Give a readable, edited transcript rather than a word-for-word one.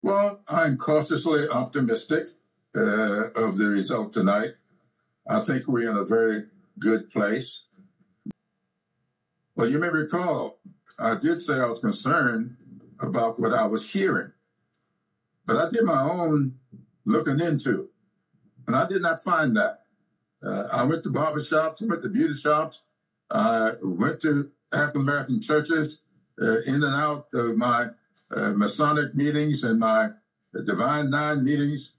Well, I'm cautiously optimistic of the result tonight. I think we're in a very good place. Well, you may recall, I did say I was concerned about what I was hearing, but I did my own looking into, and I did not find that. I went to barbershops, I went to beauty shops, I went to African-American churches, in and out of my Masonic meetings and my Divine Nine meetings,